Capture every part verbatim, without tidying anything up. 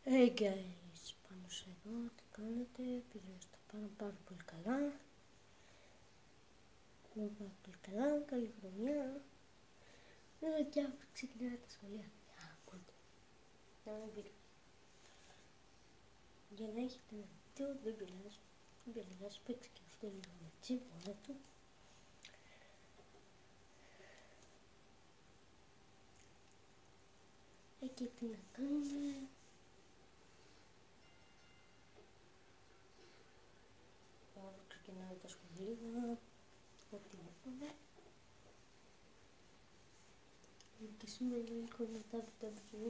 Hey guys, πάνω σε εδώ, τι κάνετε, ελπίζω να πάω πάρα πολύ καλά. Να πάω πολύ καλά, καλή χρονιά. Ε, και αύριο ξεκινάει τα σχολεία. Για πότε. Να μην πειράζει. Για να έχετε ένα βίντεο, δεν πειράζει. Δεν πειράζει, παίξει και αυτό λίγο με τσίπωνα του. Ε, και τι να κάνουμε. Αύριο ξεκινάει τα σχολεία. Ό,τι είπαμε. Και σήμερα λίγο μετά από τα βρω.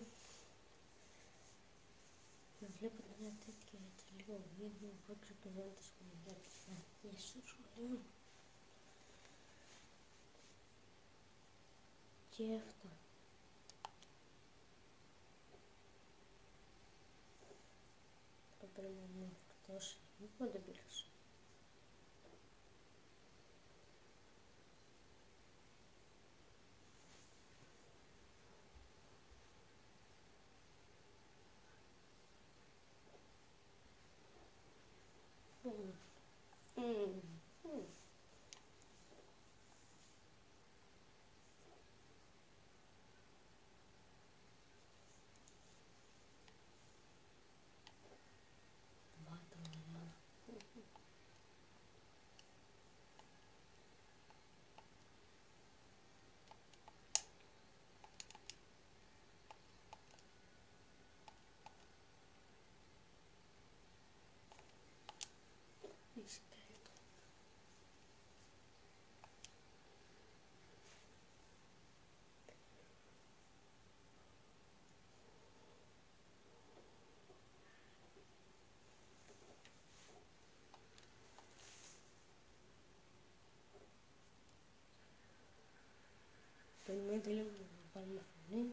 Να βλέπετε ένα τέτοιο έτσι λίγο βίντεο που ξεκινάει τα σχολεία της αρχής στο σχολείο. Και αυτά. Θα πρέπει να είναι εκτός. Λοιπόν, δεν πειράζει. Mm. Mm. Mm. Περιμένετε λίγο να βάλουμε φωνή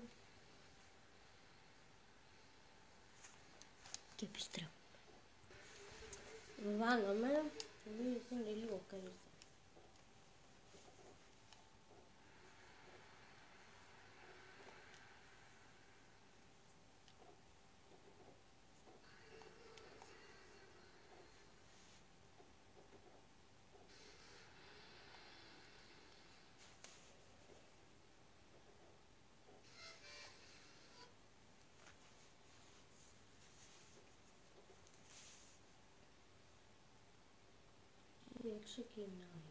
και επιστρέφουμε. Βάλαμε, είναι λίγο καλύτερα. Ξεκινάμε.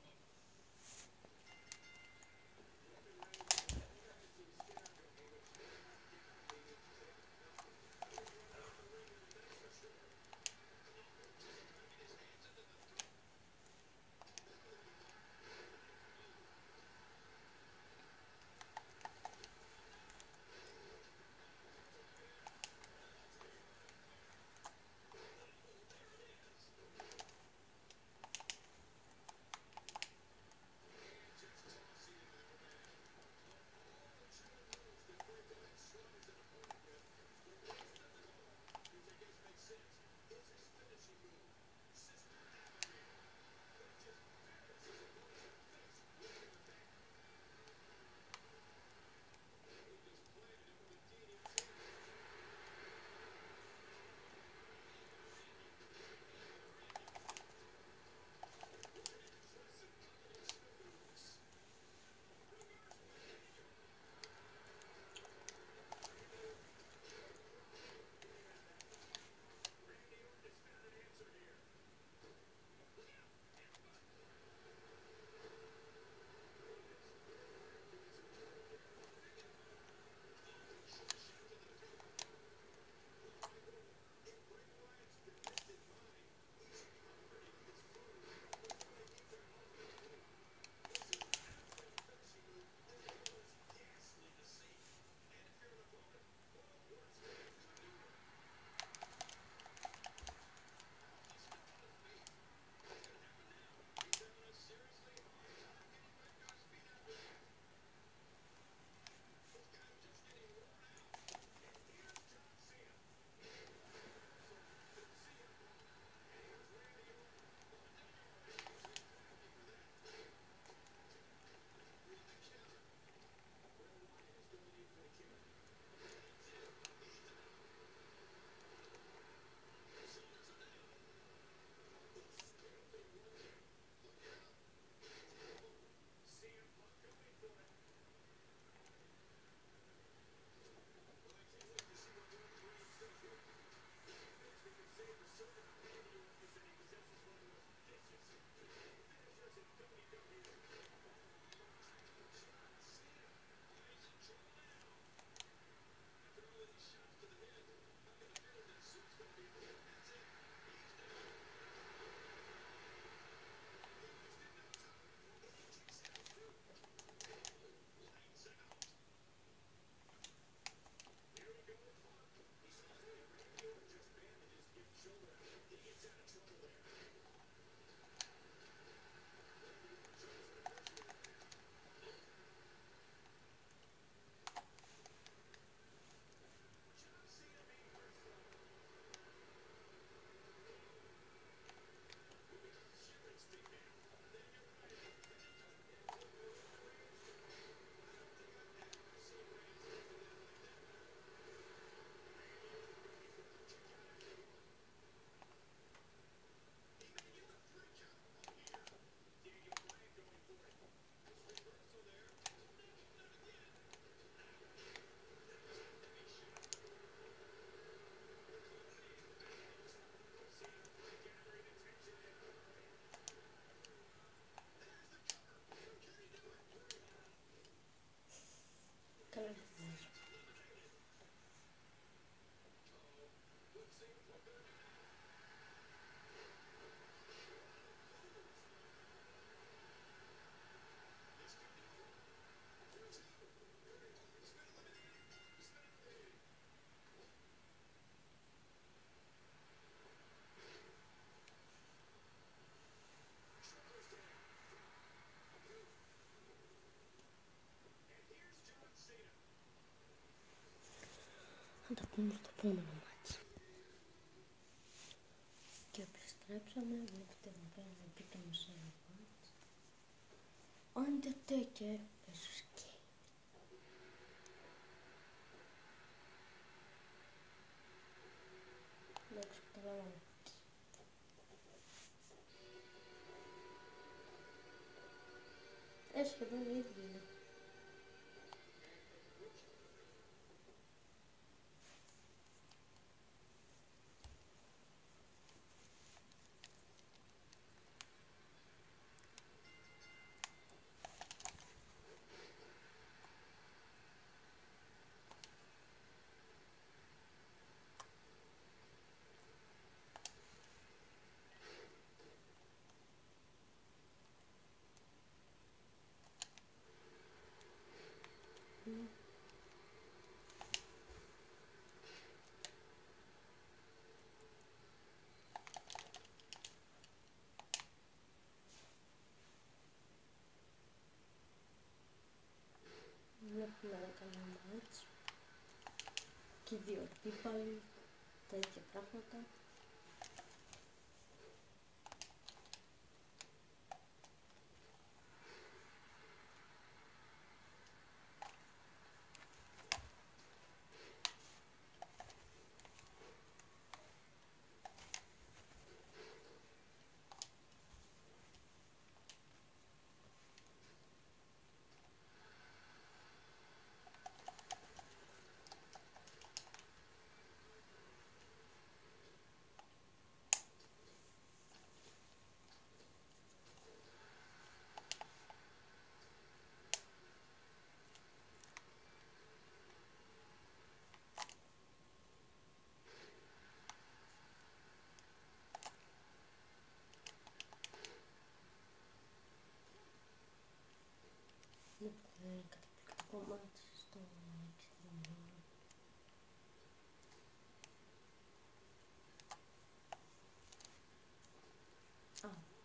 Θα τα πούμε στο επόμενο μάτσι. Και επιστρέψαμε, βλέπετε εδώ πέρα να μπήκαμε σε ένα μάτσι. Undertaker versus Kane. Εντάξει, καταλάβαμε. Ε, σχεδόν ίδιο είναι. Mm. Βλέπουμε ένα καλό μάτς και δύο αντίπαλοι, τα ίδια πράγματα. Βλέπουμε καταπληκτικό μάτς στο εξωτερικό. Α.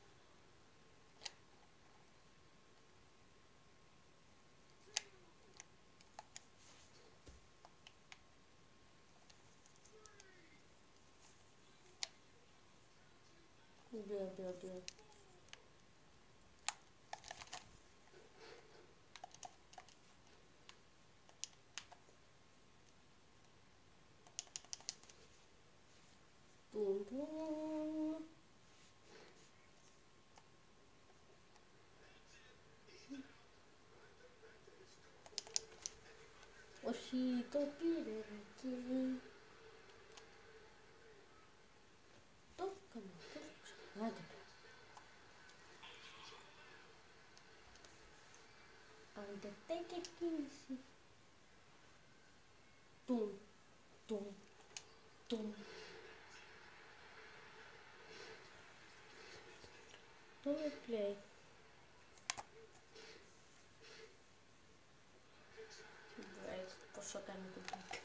Μπλε, μπλε, μπλε. Boom, boom. Όχι, το πήρε εκεί. Το έκανα, το έκανα. Άντε. Undertaker κίνηση. Τουμ, τουμ, τουμ. Το replay. Βρες πόσο κάνει το μπλοκ.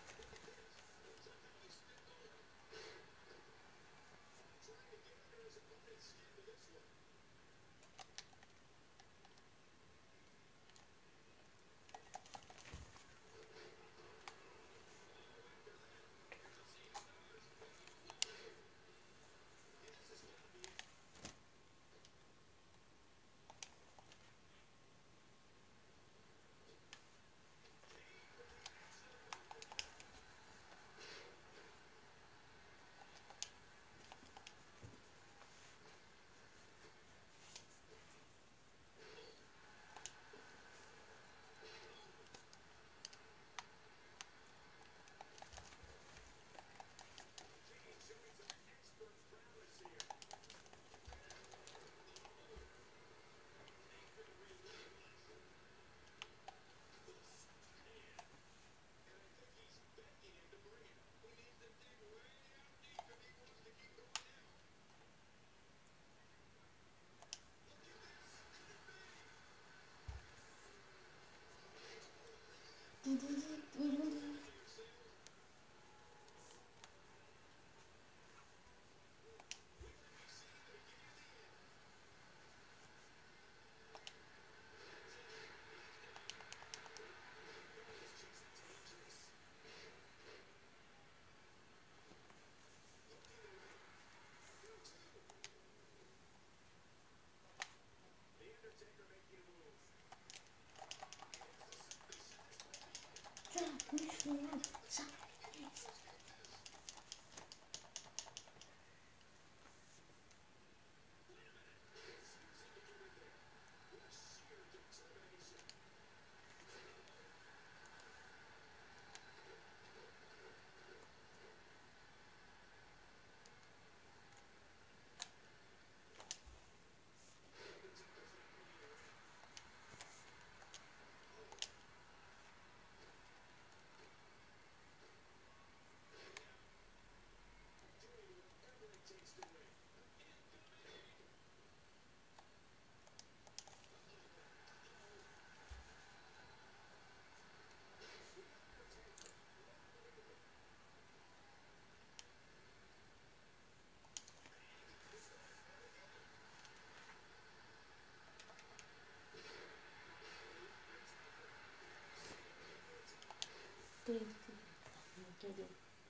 video.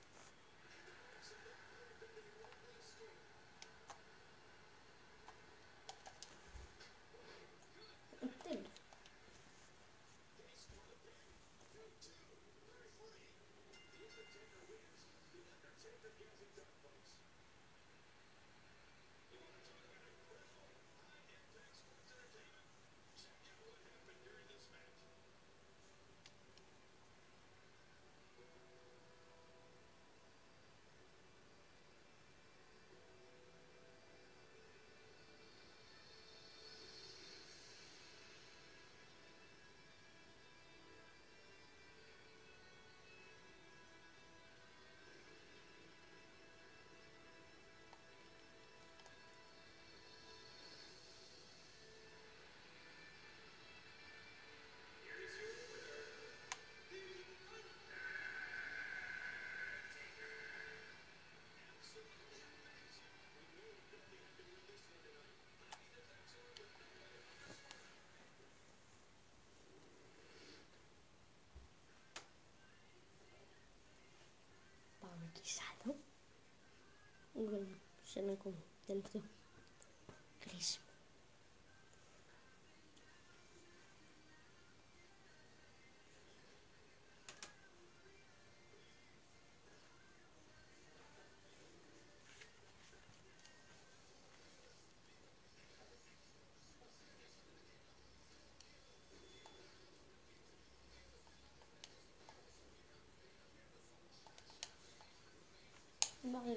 Entendo. Power guisado. Igual cena com dentro do Cris. Vai,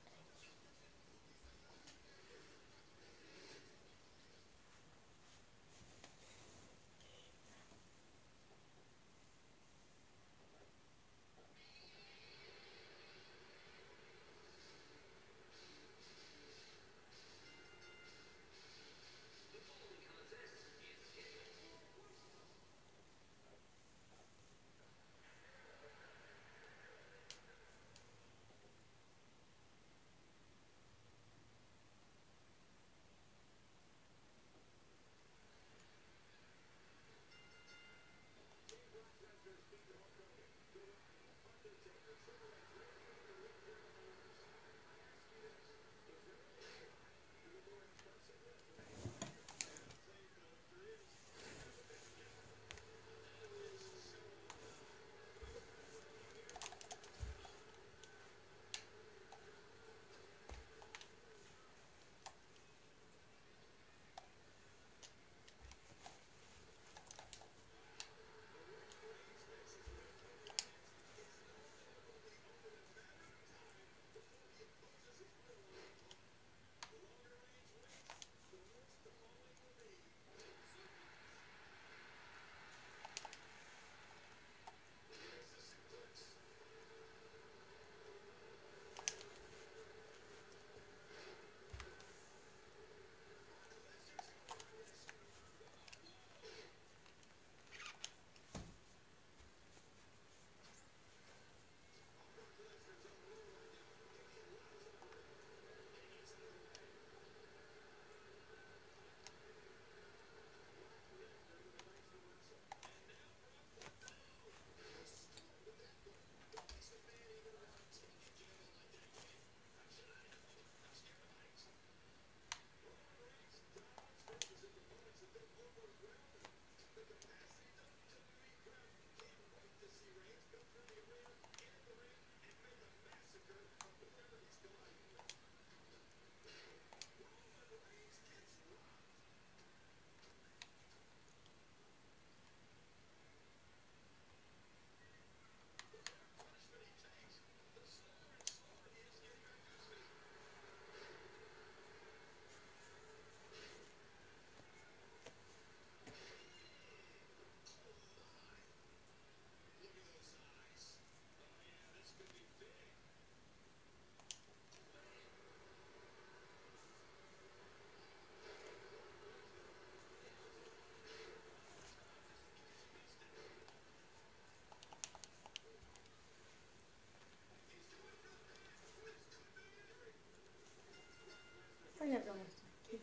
olha pra mostrar aqui.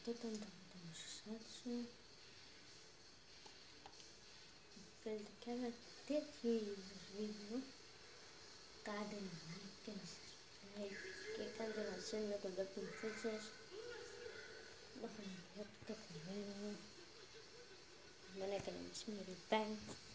αυτό ήταν το βίντεο. Θέλετε και ένα τέτοιο είδους βίντεο, κάντε ένα like και ένα subscribe και κάντε ένα share με τον παππούτσο σας. Να φανεί από το καθημερινό. Εμένα έκανε μεσημέρι. Bye.